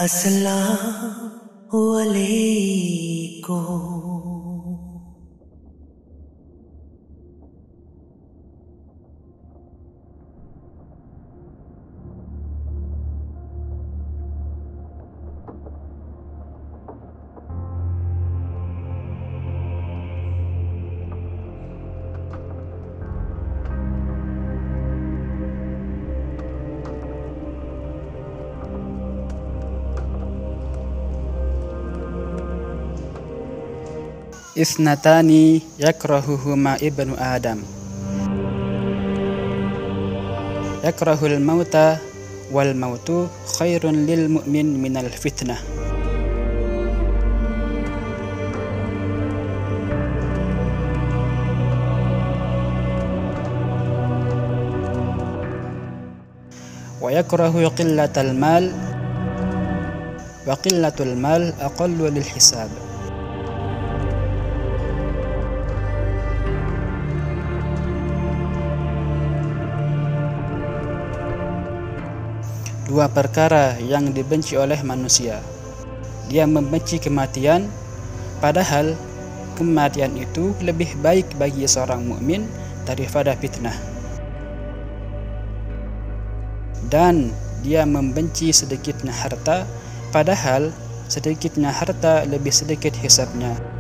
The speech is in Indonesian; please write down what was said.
Assalamualaikum. Isnatani yakrahuhuma ibnu Adam. Yakrahul mauta wal mautu khairun lil mu'min minal fitnah. Wa yakrahu qillatal mal wa qillatul mal aqallu lil hisab. Dua perkara yang dibenci oleh manusia. Dia membenci kematian, padahal kematian itu lebih baik bagi seorang mukmin daripada fitnah. Dan dia membenci sedikitnya harta, padahal sedikitnya harta lebih sedikit hisabnya.